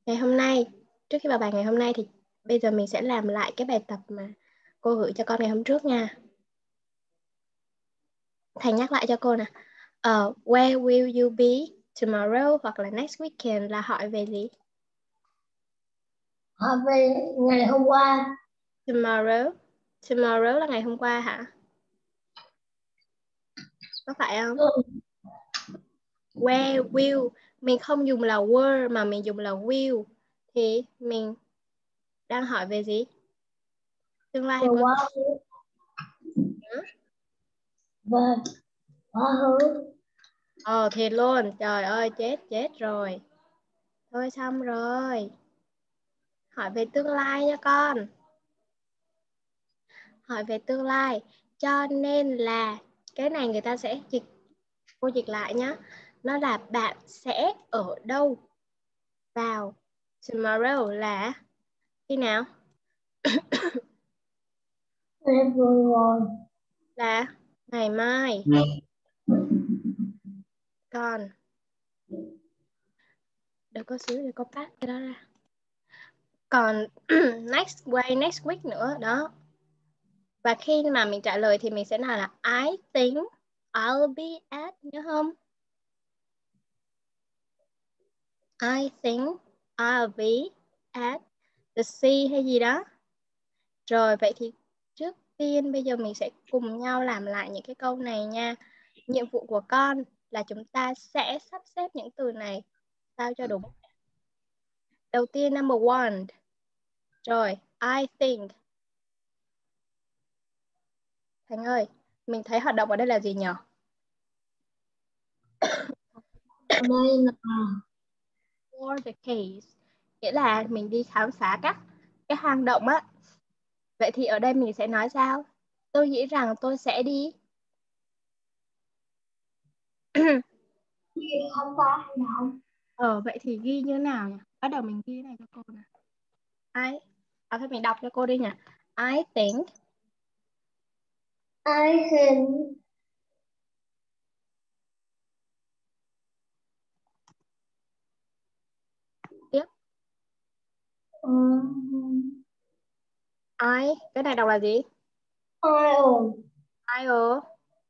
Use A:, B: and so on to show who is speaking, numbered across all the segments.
A: Ngày hôm nay, trước khi vào bài ngày hôm nay thì bây giờ mình sẽ làm lại cái bài tập mà cô gửi cho con ngày hôm trước nha. Thầy nhắc lại cho cô nè. Where will you be tomorrow hoặc là next weekend là hỏi về gì?
B: Hỏi về ngày hôm qua.
A: Tomorrow. Tomorrow là ngày hôm qua hả? Có phải không?
B: Ừ.
A: Where will. Mình không dùng là were mà mình dùng là will. Thì mình đang hỏi về gì? Tương lai hay
B: Về
A: quá
B: quá
A: khứ?
B: khứ.
A: Hả?
B: Về quá khứ.
A: Thiệt luôn. Trời ơi, chết rồi. Thôi xong rồi. Hỏi về tương lai nha con. Hỏi về tương lai. Cho nên là cái này người ta sẽ dịch, cô dịch lại nhá. Nó là bạn sẽ ở đâu vào tomorrow là khi nào?
B: Ngày vừa rồi.
A: Là ngày mai. Còn đợi có xíu để cô pass cái đó ra. Còn next week nữa đó. Và khi mà mình trả lời thì mình sẽ nói là I think I'll be at, nhớ không? I think I'll be at the sea hay gì đó. Rồi vậy thì trước tiên bây giờ mình sẽ cùng nhau làm lại những cái câu này nha. Nhiệm vụ của con là chúng ta sẽ sắp xếp những từ này sao cho đúng. Đầu tiên number one. Rồi, I think. Thành ơi, mình thấy hoạt động ở đây là gì nhỉ?
B: Ở đây là
A: For the case. Nghĩa là mình đi khám phá các cái hang động á. Vậy thì ở đây mình sẽ nói sao? Tôi nghĩ rằng tôi sẽ đi.
B: không phải hành động.
A: Vậy thì ghi như nào nhỉ? Bắt đầu mình ghi này cho cô nè. Thôi mình đọc cho cô đi nhỉ. I think.
B: I think.
A: Tiếp.
B: um,
A: Cái này đọc là gì?
B: I'll
A: I'll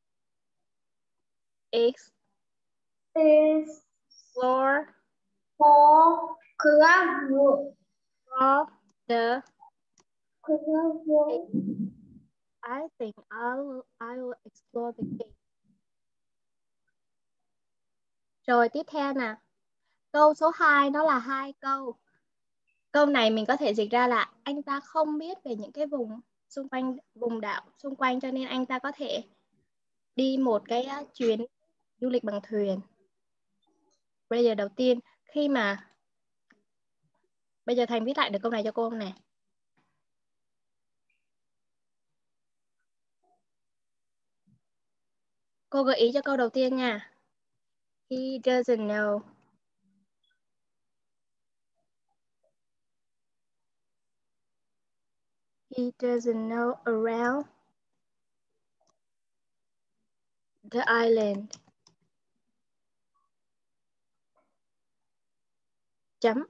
B: is
A: explore
B: for travel.
A: the
B: Travel.
A: I think I will explore the cave. Rồi tiếp theo nè. Câu số 2 nó là hai câu. Câu này mình có thể dịch ra là anh ta không biết về những cái vùng xung quanh, vùng đảo xung quanh, cho nên anh ta có thể đi một cái chuyến du lịch bằng thuyền. Bây giờ đầu tiên khi mà bây giờ Thành viết lại được câu này cho cô không nè? Cô gợi ý cho câu đầu tiên nha. He doesn't know. He doesn't know around the island. Chấm.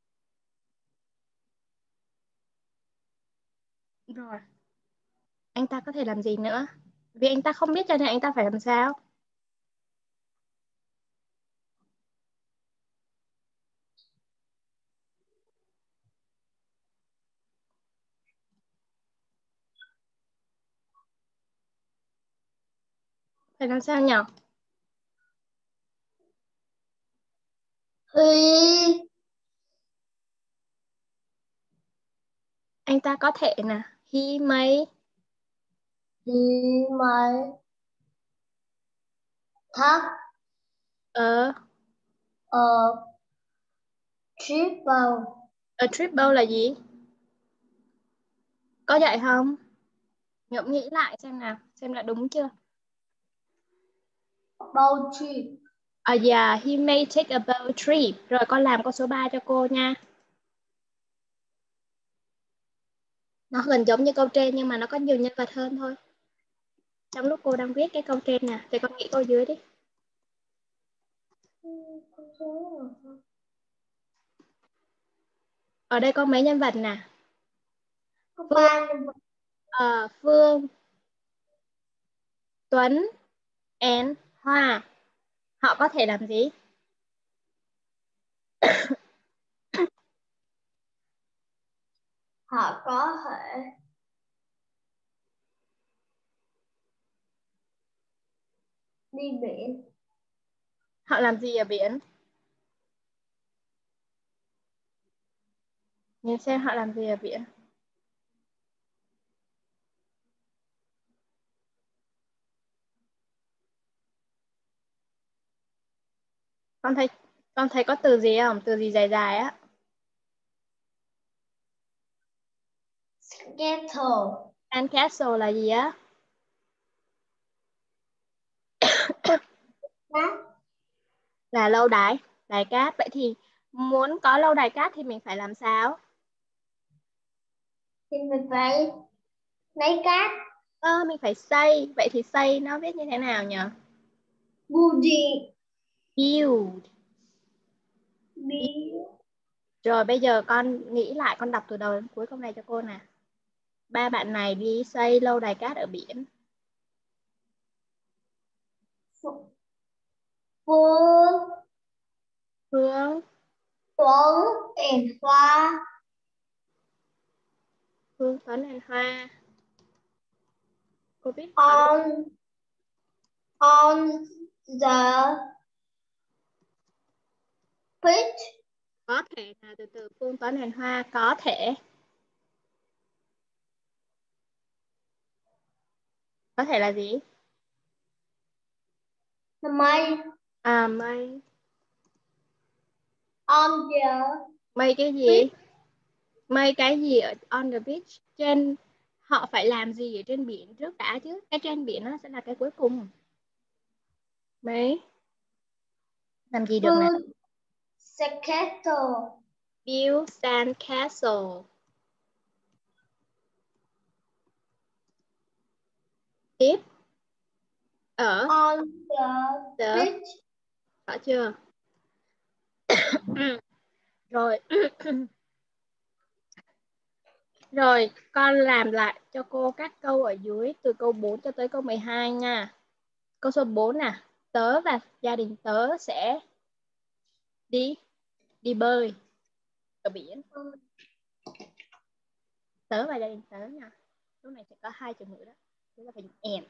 A: Rồi. Anh ta có thể làm gì nữa? Vì anh ta không biết cho nên anh ta phải làm sao? Phải làm sao nhỉ?
B: He
A: Anh ta có thể nè. He may.
B: he may thắt
A: Ờ.
B: a triple.
A: A triple là gì? Có vậy không? Ngẫm nghĩ lại xem nào, xem là đúng chưa?
B: Boat trip.
A: Yeah, he may take a boat trip. Rồi con làm con số 3 cho cô nha. Nó gần giống như câu trên nhưng mà nó có nhiều nhân vật hơn thôi. Trong lúc cô đang viết cái câu trên nè, thì con nghĩ câu dưới đi. Ở đây có mấy nhân vật nè?
B: Có
A: Phương,
B: ba nhân vật.
A: Phương, Tuấn, and Hoa. Họ có thể làm gì?
B: Họ có thể đi biển.
A: Họ làm gì ở biển? Nhìn xem họ làm gì ở biển. Con thấy con thấy có từ gì không? Từ gì dài dài á.
B: Scatter.
A: Sandcastle là gì á?
B: Cát.
A: Là lâu đài, đài cát. Vậy thì muốn có lâu đài cát thì mình phải làm sao?
B: Thì mình phải lấy cát.
A: Mình phải xây. Vậy thì xây nó viết như thế nào nhỉ?
B: Building.
A: Build.
B: Build.
A: Rồi bây giờ con nghĩ lại, con đọc từ đầu đến cuối câu này cho cô nè. Ba bạn này đi xây lâu đài cát ở biển.
B: Phương,
A: Phương,
B: Tuấn, and Hoa
A: Phương Tuấn and Hoa. Cô biết họ đi
B: on the beach.
A: có thể là từ từ Phương Tuấn and Hoa có thể. Có thể là gì?
B: Là mây.
A: Mây.
B: On the
A: Mây cái gì?
B: beach.
A: Mây cái gì ở on the beach? Trên, họ phải làm gì ở trên biển trước đã chứ? Cái trên biển nó sẽ là cái cuối cùng. Mấy làm gì được nè?
B: Build scatter.
A: Build sand castle. Tiếp ở
B: On the
A: the,
B: beach.
A: rõ chưa? Rồi. Rồi, con làm lại cho cô các câu ở dưới từ câu 4 cho tới câu 12 nha. Câu số 4 nè, tớ và gia đình tớ sẽ đi đi bơi ở biển. Tớ và gia đình tớ nha. Lúc này sẽ có hai từ ngữ đó. Chúng ta phải dùng and.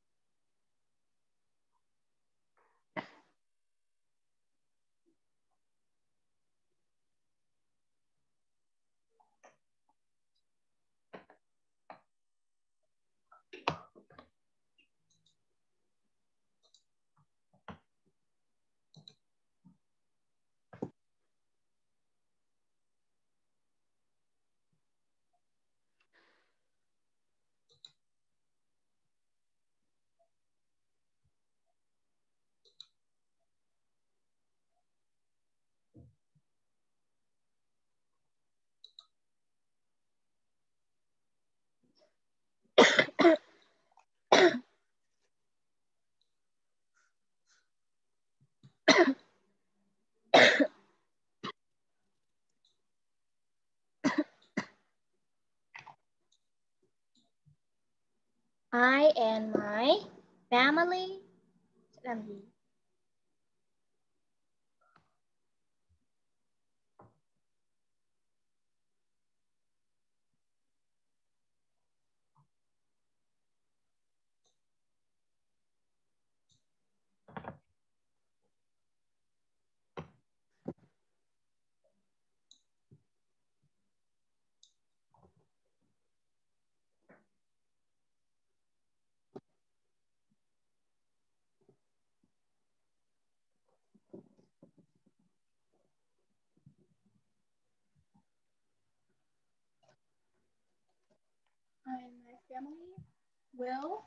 A: I and my family sẽ làm gì? I and my family will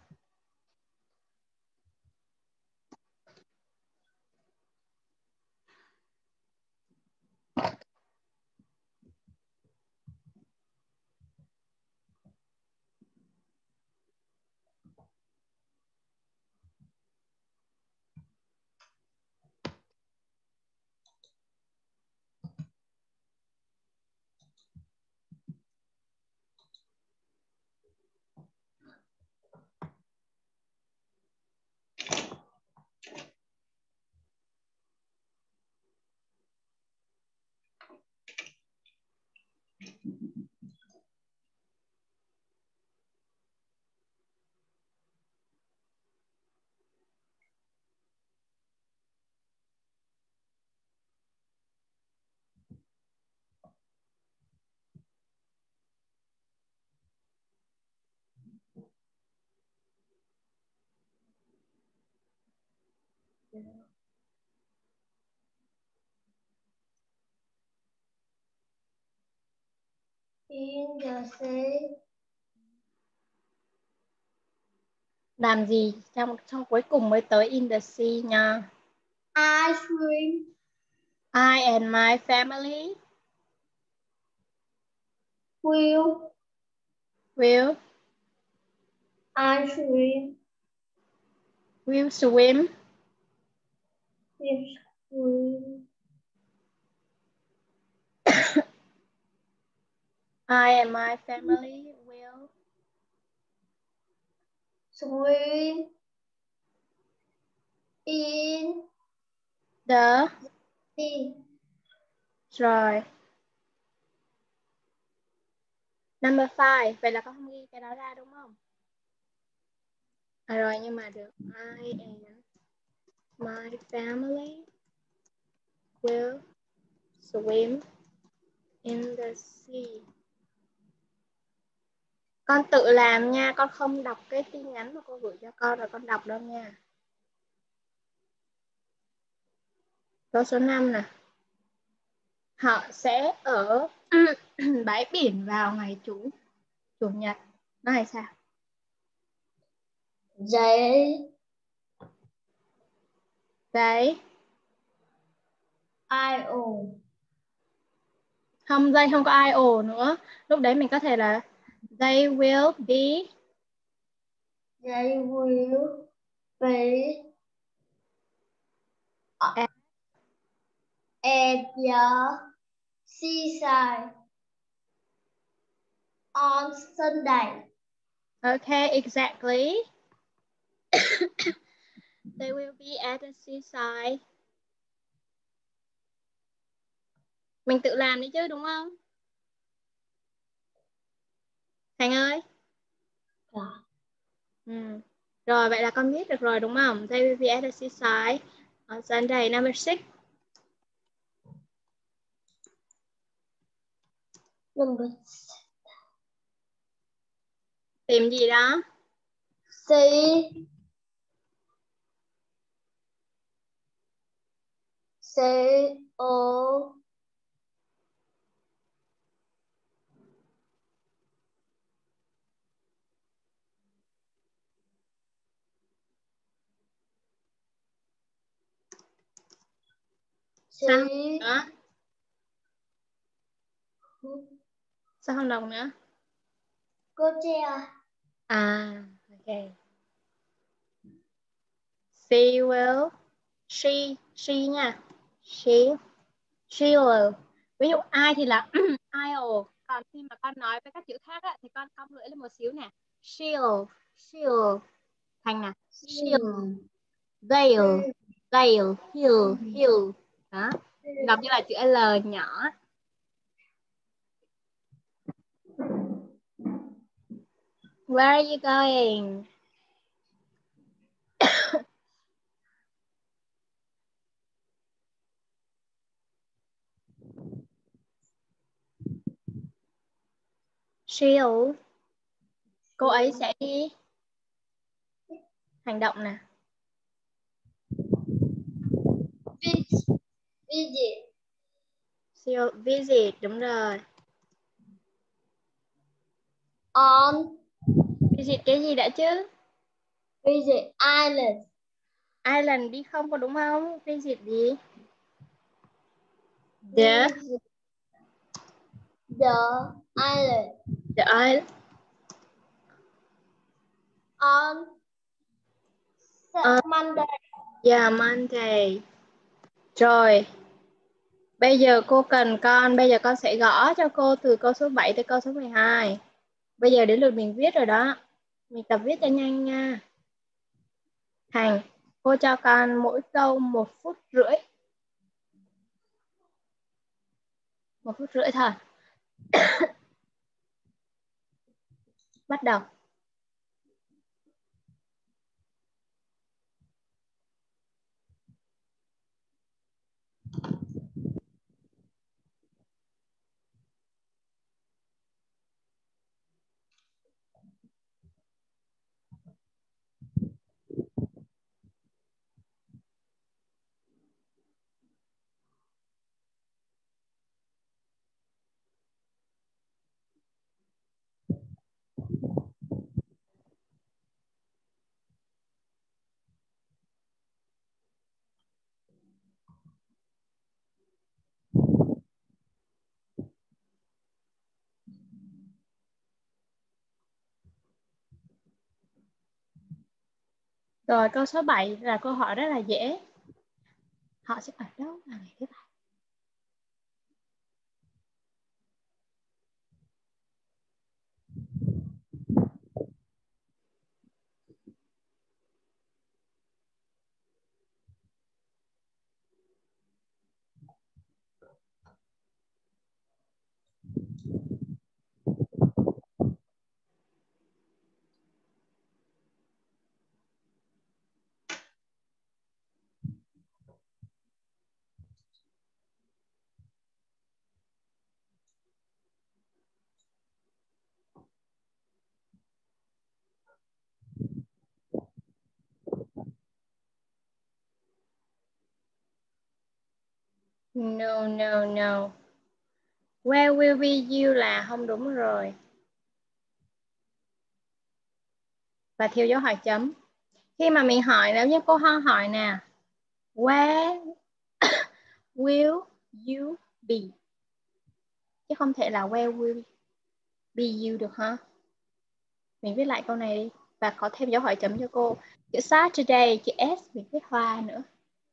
B: In the sea.
A: Làm gì trong cuối cùng mới tới in the sea nha.
B: I swim.
A: I and my family
B: Will.
A: will
B: I swim.
A: swim.
B: Will swim.
A: I and my family will
B: Swim. In
A: the
B: sea.
A: rồi. Number 5. Vậy là con không ghi cái đó ra đúng không? À rồi, nhưng mà được. I and my family will swim in the sea. Con tự làm nha, con không đọc cái tin nhắn mà cô gửi cho con rồi con đọc đâu nha. Câu số 5 nè. Họ sẽ ở bãi biển vào ngày chủ nhật. Nó là sao?
B: They.
A: Đấy.
B: I-O.
A: Không, dây không có IO nữa. Lúc đấy mình có thể là they will be.
B: They will be
A: At
B: the seaside on Sunday.
A: Okay, exactly. They will be at the seaside. Mình tự làm đấy chứ đúng không? Thành ơi. Ừ. Rồi, vậy là con biết được rồi đúng không? They will be at the seaside on Sunday. Number 6.
B: Number
A: Tìm gì đó?
B: C. C-O.
A: Sao?
B: C.
A: Đó. Sao không đọc nữa?
B: Cô treo.
A: À, ok. She will. She nha. She will. Ví dụ ai thì là I'll. Còn khi mà con nói với các chữ khác á, thì con cong lưỡi lên một xíu nè. She'll. Thành nè. She'll. They'll. He'll. Đó. Đọc như là chữ L nhỏ. Where are you going? She'll. Cô ấy sẽ đi. Hành động nè.
B: Visit.
A: She'll visit. Đúng rồi.
B: On.
A: Visit cái gì đã chứ?
B: Visit island.
A: Island đi không có đúng không? Visit gì? The
B: Visit the island.
A: island.
B: On Monday.
A: Yeah, Monday. Rồi. Bây giờ cô cần con. Bây giờ con sẽ gõ cho cô từ câu số 7 tới câu số 12. Bây giờ đến lượt mình viết rồi đó. Mình tập viết cho nhanh nha. Thành, cô cho con mỗi câu 1 phút rưỡi. 1 phút rưỡi thôi. Bắt đầu. Rồi câu số 7 là câu hỏi rất là dễ. Họ sẽ ở đâu vào ngày thứ Bảy? No, no, no. Where will be you là không đúng rồi. Và theo dấu hỏi chấm. Khi mà mình hỏi, nếu như cô hỏi nè, where will you be? Chứ không thể là where will be you được hả? Mình viết lại câu này đi. Và có thêm dấu hỏi chấm cho cô. Chữ Saturday, chữ S mình viết hoa nữa.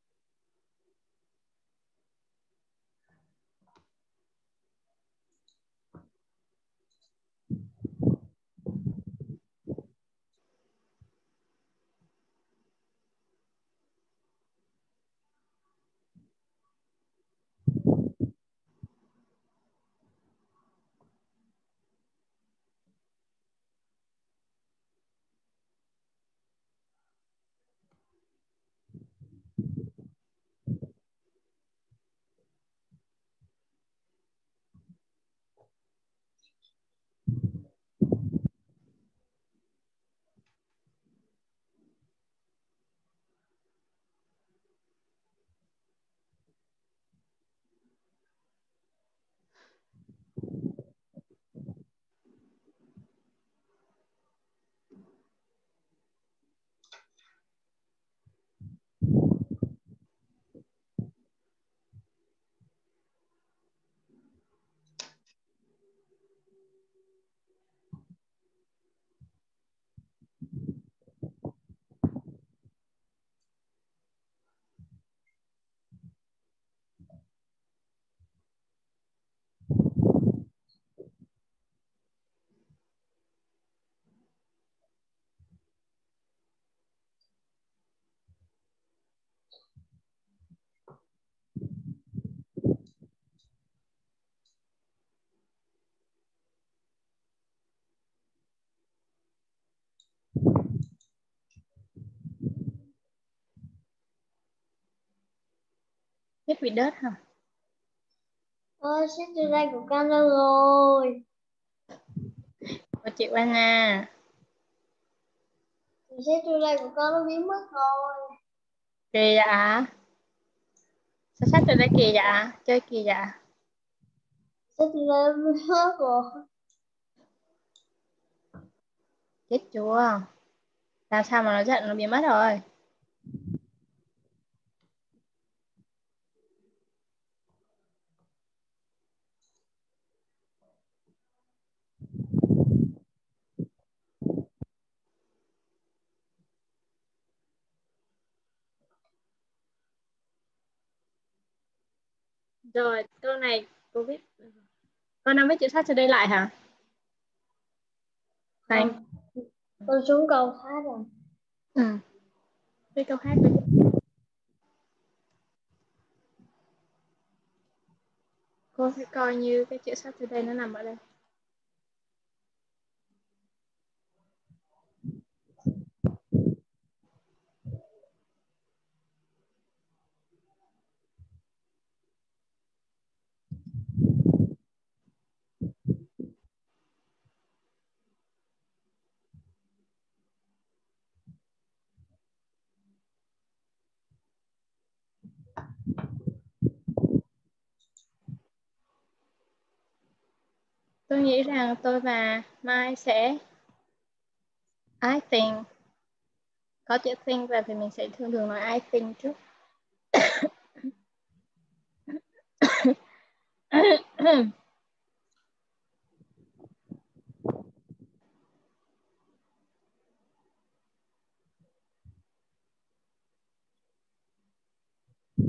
A: Viết with đất hả?
B: Saturday của con đâu rồi?
A: Cô chịu Anna.
B: Saturday của con nó biến mất rồi.
A: Kỳ dạ. Sao sách từ đây kỳ dạ? Chơi kỳ dạ.
B: Saturday biến mất rồi.
A: Chết chúa. Làm sao mà nó giận nó biến mất rồi. Rồi, câu này cô viết. Con đang viết chữ sách từ đây lại hả? Này.
B: Con xuống câu khác rồi.
A: Ừ. Viết câu khác đi. Cô sẽ coi như cái chữ sách từ đây nó nằm ở đây. Tôi nghĩ rằng tôi và Mai sẽ I think. Có chữ think và thì mình sẽ thường thường nói I think trước.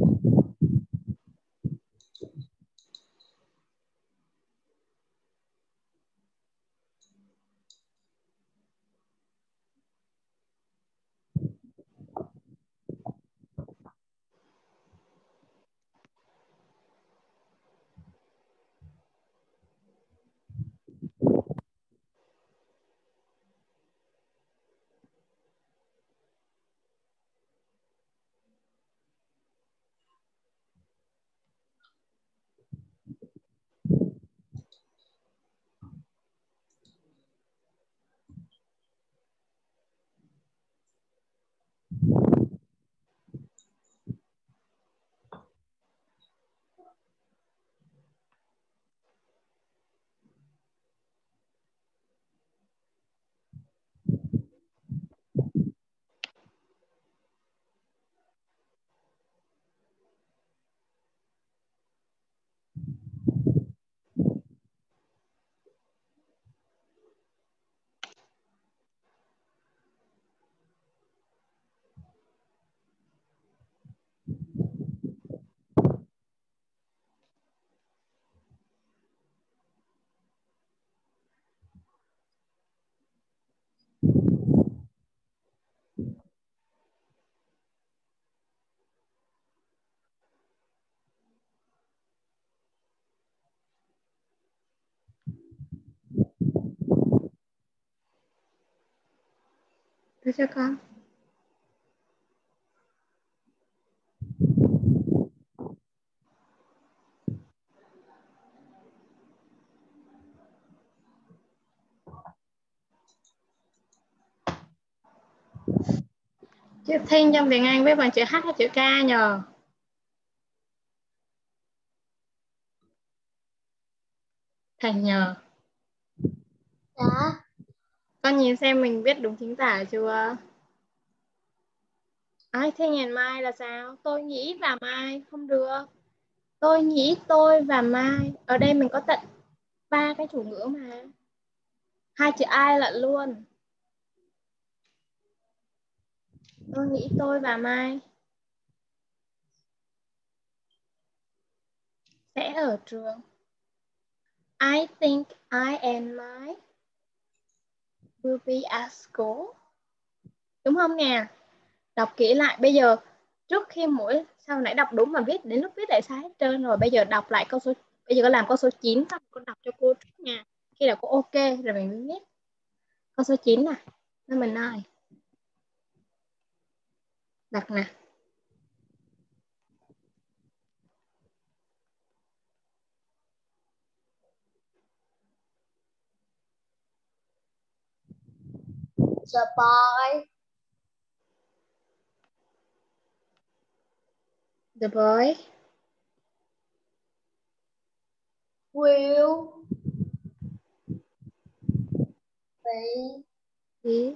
A: Đưa cho con. Chữ Thinh trong tiếng Anh viết bằng chữ H hay chữ K nhờ? Thành nhờ.
B: Dạ.
A: Con nhìn xem mình viết đúng chính tả chưa? I think and my là sao? Tôi nghĩ và mai. Không được. Tôi nghĩ, tôi và mai. Ở đây mình có tận 3 cái chủ ngữ mà. 2 chữ I lận luôn. Tôi nghĩ, tôi và mai sẽ ở trường. I think I and my will be at school. Đúng không nè? Đọc kỹ lại. Bây giờ trước khi sau nãy đọc đúng mà viết đến lúc viết lại sai hết trơn rồi. Bây giờ đọc lại câu số, bây giờ con làm câu số 9 xong con đọc cho cô trước nha. Khi nào cô ok rồi mình mới viết. Câu số 9 nè. Number 9. Đọc nè.
B: The boy
A: The boy
B: will be
A: is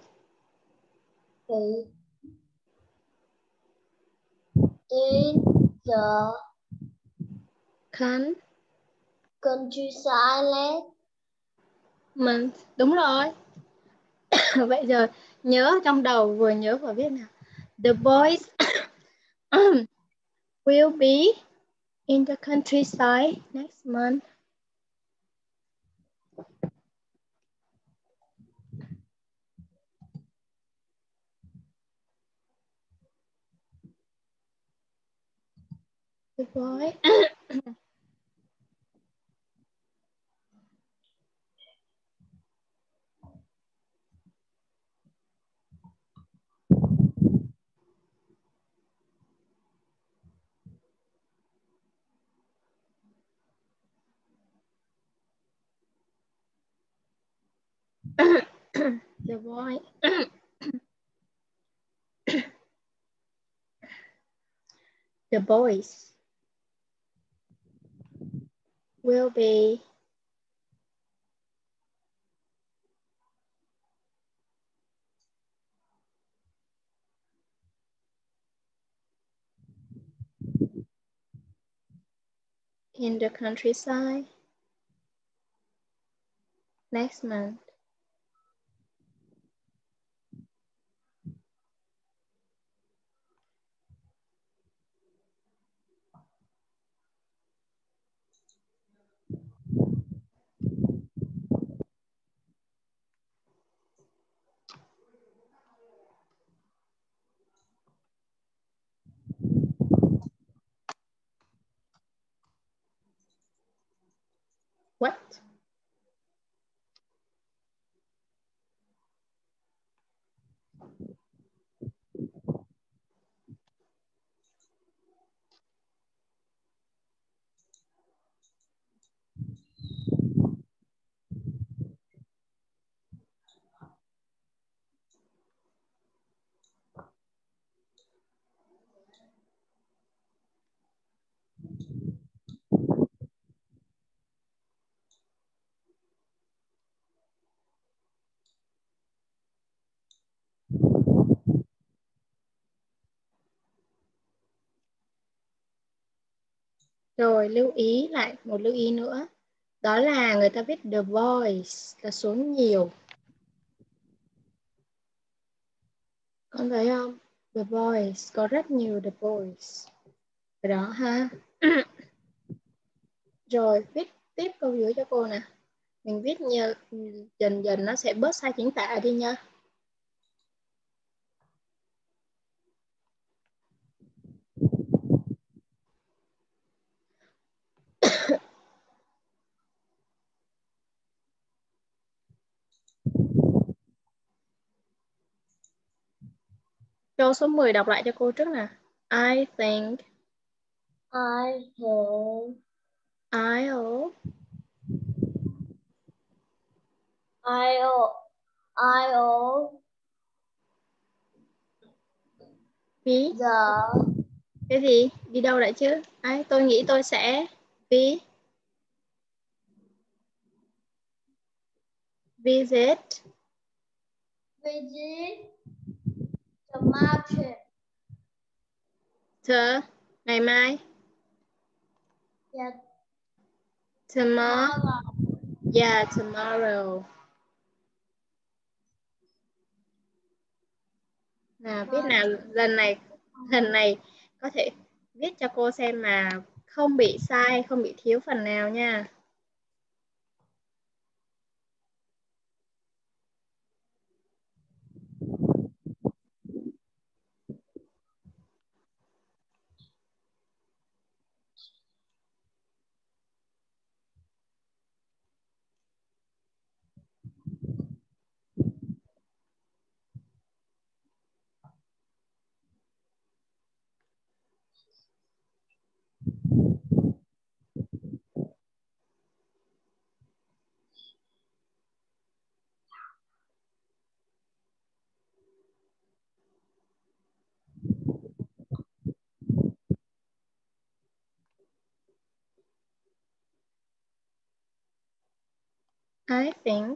B: in the
A: can
B: countryside.
A: mình. Đúng rồi. Vậy giờ nhớ trong đầu, vừa nhớ vừa viết nào. The boys will be in the countryside next month. The boy the boy the boys will be in the countryside next month. What? Rồi lưu ý lại một lưu ý nữa. Đó là người ta viết the boys là số nhiều. Con thấy không? The boys, có rất nhiều the boys. Đó ha. Rồi viết tiếp câu dưới cho cô nè. Mình viết nhiều, dần dần nó sẽ bớt sai chính tả đi nha. Câu số 10 đọc lại cho cô trước nè. I think
B: I think
A: I'll
B: I'll
A: be
B: the
A: cái gì? Đi đâu lại chứ? Tôi nghĩ tôi sẽ be visit
B: visit the market.
A: ngày mai
B: Yes,
A: tomorrow.
B: tomorrow.
A: Yeah, tomorrow. Nào viết nào, lần này có thể viết cho cô xem mà không bị sai, không bị thiếu phần nào nha. I think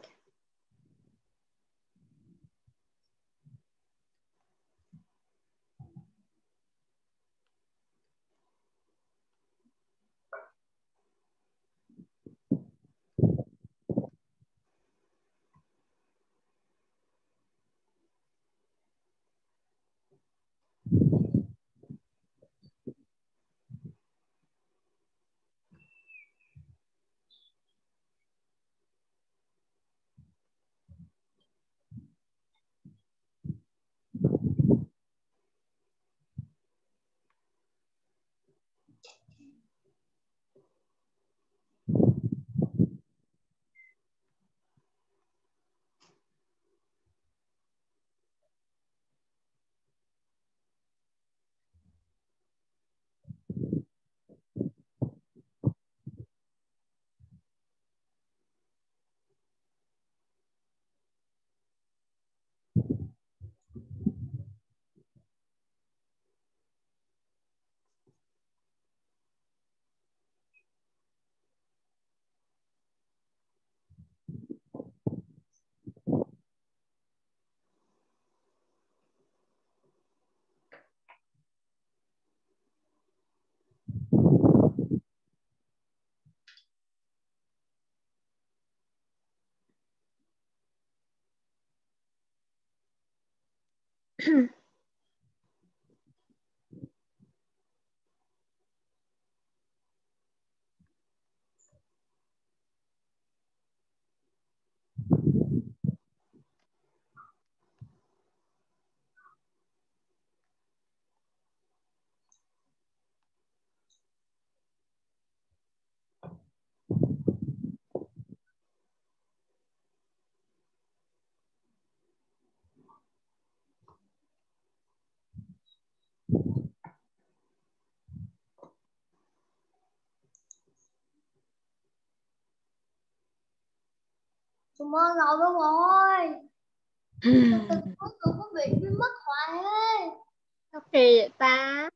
B: Tomorrow đúng rồi. Từ cuối cùng có bị mất hoài ấy.
A: Sao kỳ vậy ta?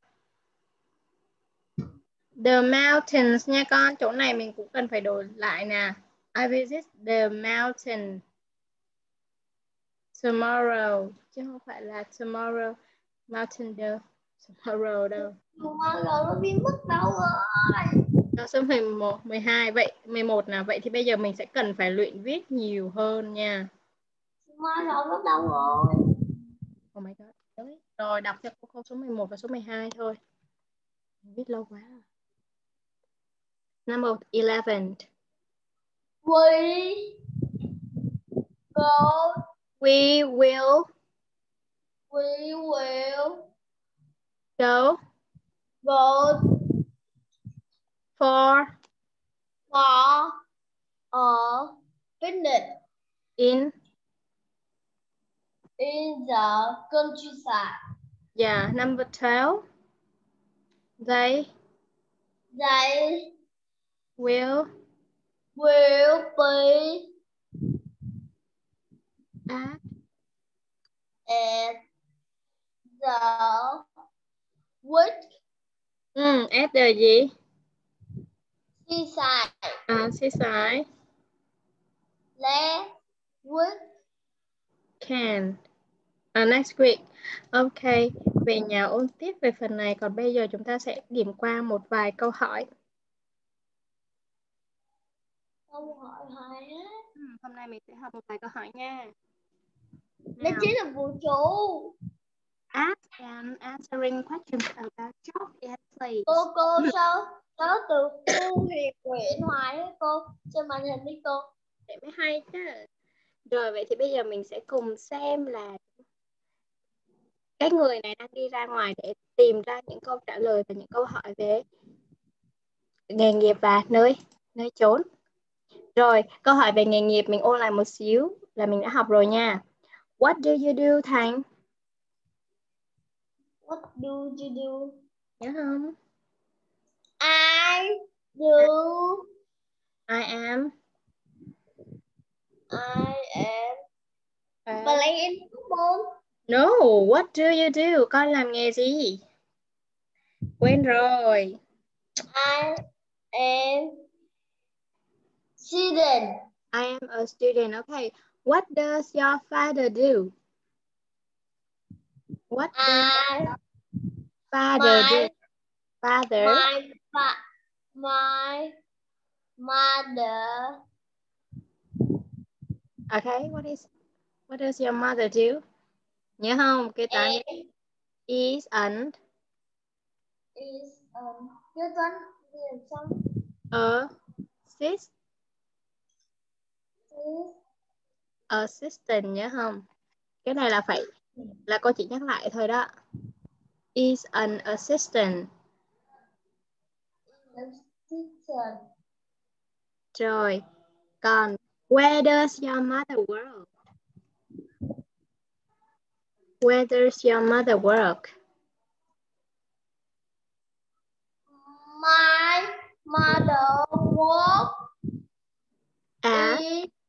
A: The mountains nha con. Chỗ này mình cũng cần phải đổi lại nè. I visit the mountain tomorrow. Chứ không phải là tomorrow mountain đâu. Tomorrow đâu.
B: Tomorrow nó biến mất đâu rồi.
A: Đó, số 11, 12. Vậy 11 nào. Vậy thì bây giờ mình sẽ cần phải luyện viết nhiều hơn nha.
B: Tomorrow nó đâu rồi.
A: Oh my god. Rồi đọc cho cô câu số 11 và số 12 thôi. Mình viết lâu quá. Number 11.
B: We go.
A: We will
B: We will
A: go
B: go
A: for
B: a picnic
A: in
B: the countryside.
A: yeah, number 12. They will
B: be
A: at
B: the wood
A: at the gì?
B: seaside.
A: Seaside.
B: Last week
A: Can. Next week. Ok, về nhà ôn tiếp về phần này. Còn bây giờ chúng ta sẽ điểm qua một vài câu hỏi.
B: câu hỏi hay á.
A: Hôm nay mình sẽ học một vài câu hỏi nha.
B: Nó chính là vũ trụ.
A: Ask and answering questions about job and place.
B: Cô sao có từ Phu Hiệp Nguyễn hoài á cô, trên màn hình đi cô.
A: Để mới hay chứ. Rồi vậy thì bây giờ mình sẽ cùng xem là cái người này đang đi ra ngoài để tìm ra những câu trả lời và những câu hỏi về nghề nghiệp và nơi trốn. Rồi, câu hỏi về nghề nghiệp mình ôn lại một xíu là mình đã học rồi nha. What do you do Thành?
B: What do you do?
A: Nhớ không?
B: I do.
A: I am
B: Bà lấy em đúng không?
A: No, what do you do? Con làm nghề gì? Quên rồi.
B: I am student.
A: I am a student. Okay. What does your father do? What does your father do? Father.
B: My mother.
A: Okay. What does your mother do? Nhớ không? Kế toán is an
B: Kế toán gì xong?
A: Assistant nhớ không? Cái này là phải là cô chỉ nhắc lại thôi đó. Is an assistant. Rồi. Còn where does your mother work? Where does your mother work?
B: My mother work
A: At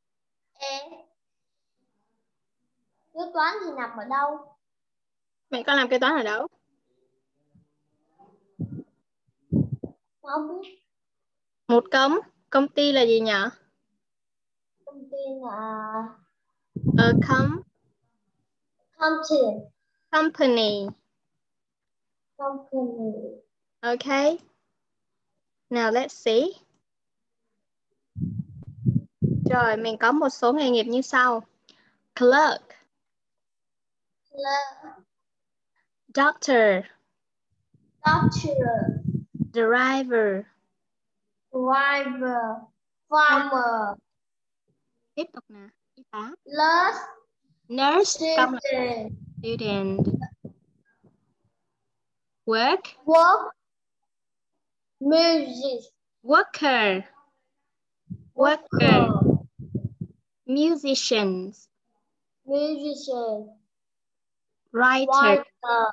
B: kế toán thì nằm ở đâu?
A: Mẹ con làm kế toán ở đâu?
B: Không biết.
A: Một công ty là gì nhỉ?
B: Công ty là
A: A company. Okay. Now let's see. Rồi, mình có một số nghề nghiệp như sau. Clerk. Doctor. Driver.
B: Farmer.
A: Tiếp tục nè. Y tá.
B: Nurse.
A: Student. Work.
B: Music.
A: Worker. Musicians. Writer.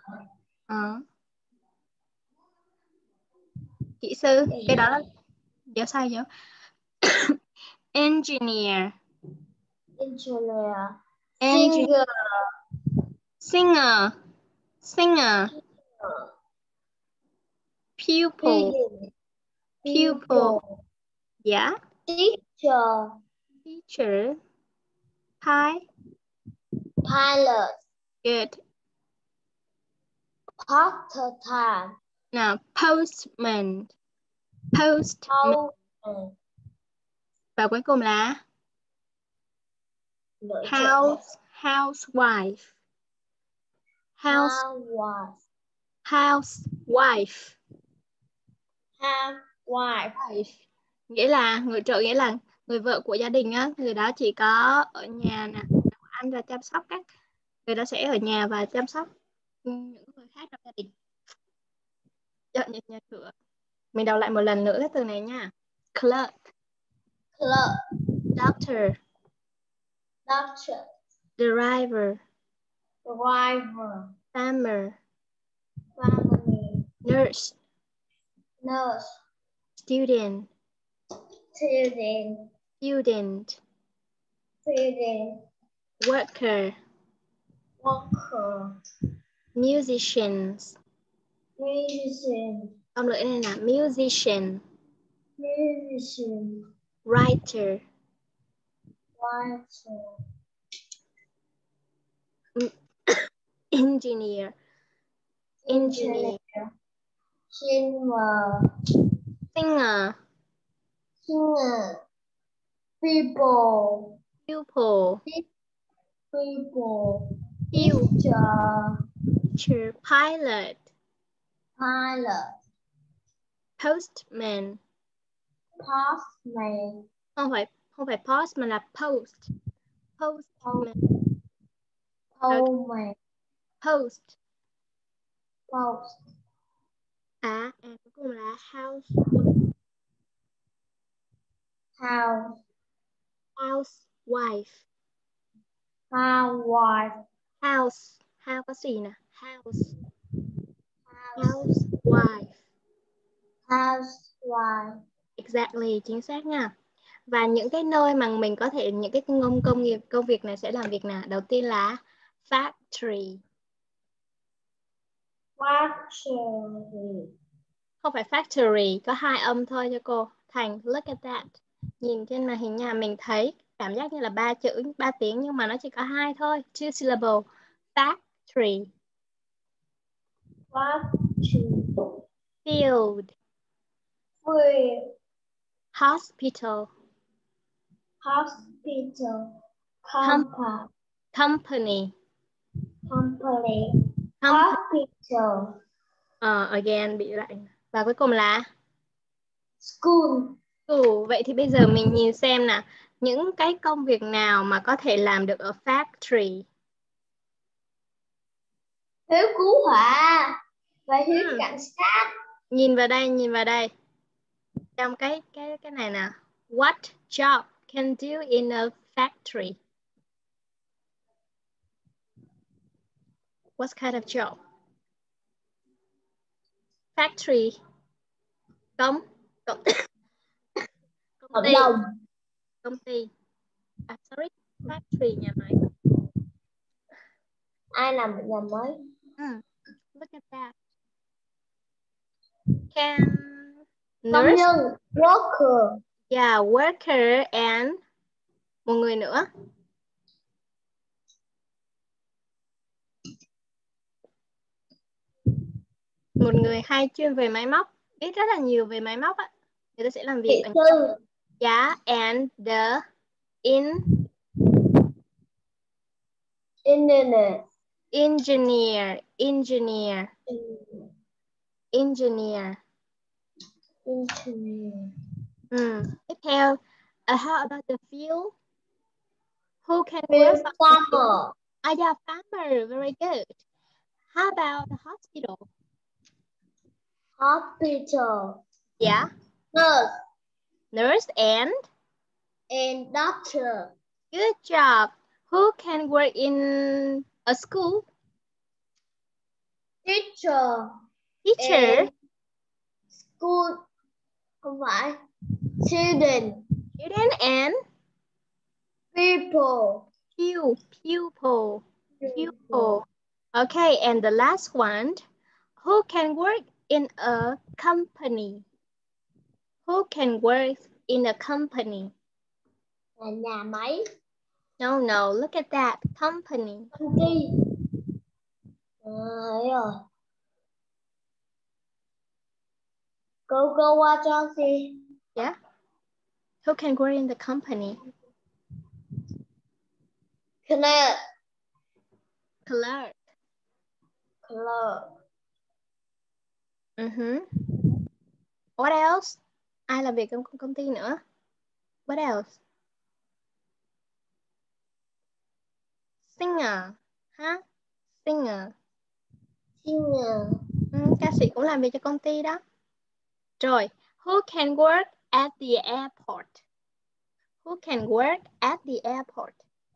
A: Kỹ sư. Cái đó là giờ sao vậy? Engineer.
B: Engineer.
A: Engineer.
B: Singer.
A: Singer. Pupil. Pupil. Yeah.
B: Teacher.
A: Teacher.
B: Pilot.
A: Good.
B: Part-time.
A: Now, postman. Postman. Và cuối cùng là housewife. Housewife. Nghĩa là người vợ của gia đình á, người đó chỉ có ở nhà nè, nấu ăn và chăm sóc người đó sẽ ở nhà và chăm sóc những người khác trong gia đình. Dọn dẹp nhà cửa. Mình đọc lại một lần nữa cái từ này nha. Clerk. Doctor. Driver. Farmer. Nurse. Student. Worker. Musicians. Ông lưỡi này là musician. Writer. Engineer. Singer. Pupil. Teacher. Pilot. Postman. Không phải post mà là post. Postman. Post. Cuối cùng là housewife. House có gì nè? Housewife. Exactly, chính xác nha. Và những cái nơi mà mình có thể những cái công việc này sẽ làm việc nào? Đầu tiên là factory. Không phải factory, có hai âm thôi cho cô. Thành, look at that. Nhìn trên màn hình nhà mình thấy cảm giác như là 3 tiếng nhưng mà nó chỉ có 2 thôi. 2 syllable. Factory. Field. Hospital. Company. Again bị lại. Và cuối cùng là school. Vậy thì bây giờ mình nhìn xem nè, những cái công việc nào mà có thể làm được ở factory.
B: Thiếu cứu hỏa và thiếu cảnh sát.
A: Nhìn vào đây. Trong cái này nè. What job can do in a factory? What kind of job? Factory. Công ty. Sorry, factory, nhà máy.
B: Ai làm nhà máy?
A: Look at that. Can
B: Công nhân, worker.
A: Yeah, worker and một người nữa. Một người hay chuyên về máy móc, biết rất là nhiều về máy móc á. Người ta sẽ làm việc ở yeah, and the engineer. Tiếp theo, how about the field? Who can work?
B: Farmer.
A: Yeah, farmer, very good. How about the hospital? Yeah. Nurse and
B: doctor.
A: Good job. Who can work in a school?
B: Teacher.
A: And
B: School. Không phải. Student
A: and
B: people.
A: Pupil. Okay, and the last one. Who can work in a company? Who can work in a company?
B: Là nhà máy.
A: No, look at that. Company.
B: Công ty. Ấy rồi. Cô qua cho gì?
A: Yeah. Who can work in the company?
B: Clerk.
A: Clerk. What else? Ai làm việc trong công ty nữa? What else? Singer. Hả? Singer. Ca sĩ cũng làm việc cho công ty đó. Rồi, who can work at the airport? Who can work at the airport?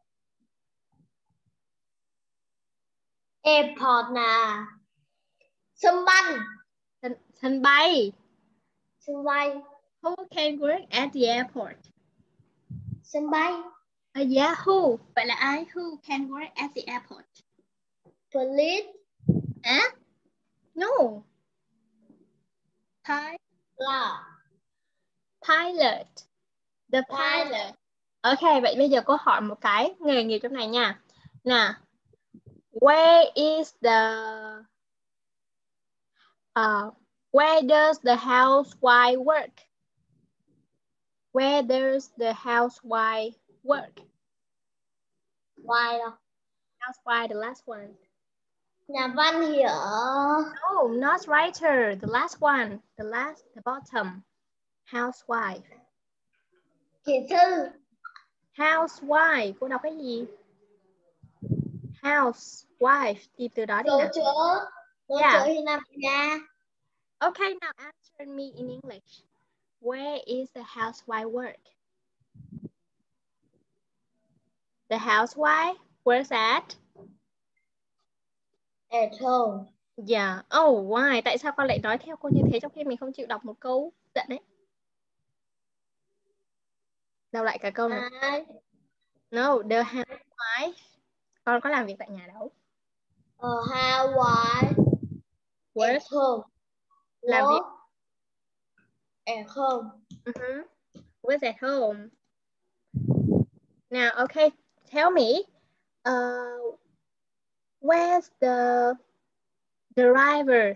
B: Airport là sân bay.
A: Sân bay.
B: Sân bay.
A: Who can work at the airport?
B: Sân bay.
A: Yeah, who? Vậy là ai? Who can work at the airport?
B: Police.
A: No. Pilot. The pilot. Ok, vậy bây giờ cô hỏi một cái nghề nghiệp trong này nha. Nào. Where does the housewife work? Where does the housewife work?
B: Why đâu?
A: Housewife, the last one.
B: Nhà văn thì ở.
A: No, not writer. The last one. The bottom. Housewife.
B: Kỹ sư.
A: Housewife. Cô đọc cái gì? Housewife. Tìm từ đó đi nào.
B: Tổ chữa thì nằm ở nhà.
A: Okay, now answer me in English. Where is the housewife work? The housewife works at
B: home.
A: Yeah. Oh, why? Tại sao con lại nói theo cô như thế trong khi mình không chịu đọc một câu giận đấy? Đọc lại cả câu này. No, the housewife. Con có làm việc tại nhà đâu.
B: Housewife
A: Work.
B: at home.
A: Làm việc
B: at home.
A: Work at home. Now, okay, tell me, where's the driver?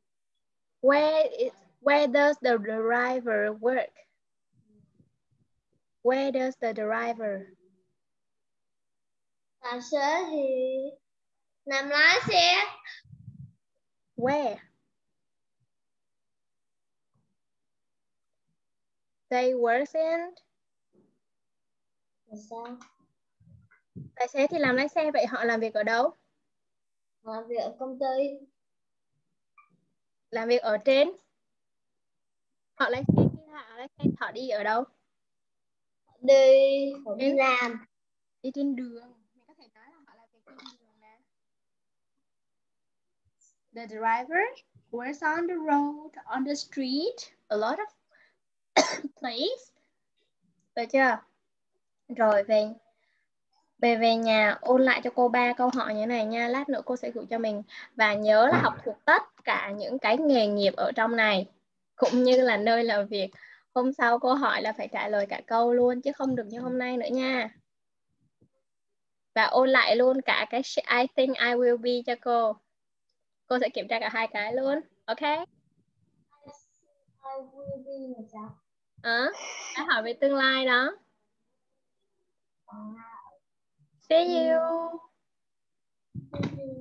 A: Where does the driver work? Where does the driver?
B: Tài xế thì nằm lái xe.
A: Where? They work in?
B: Là sao?
A: Tài xế thì làm lái xe, vậy họ làm việc ở đâu?
B: Làm việc ở công ty.
A: Làm việc ở trên? Họ lái xe khi họ lái xe họ đi ở đâu?
B: Đi làm.
A: Đi trên đường. Mình có thể nói là họ làm việc trên đường nè. The driver works on the road, on the street, a lot of place. Được chưa? Rồi về nhà ôn lại cho cô 3 câu hỏi như thế này nha. Lát nữa cô sẽ gửi cho mình. Và nhớ là học thuộc tất cả những cái nghề nghiệp ở trong này, cũng như là nơi làm việc. Hôm sau cô hỏi là phải trả lời cả câu luôn, chứ không được như hôm nay nữa nha. Và ôn lại luôn cả cái I think I will be cho cô. Cô sẽ kiểm tra cả hai cái luôn. Ok?
B: I will be là sao?
A: Đã hỏi về tương lai đó. See you.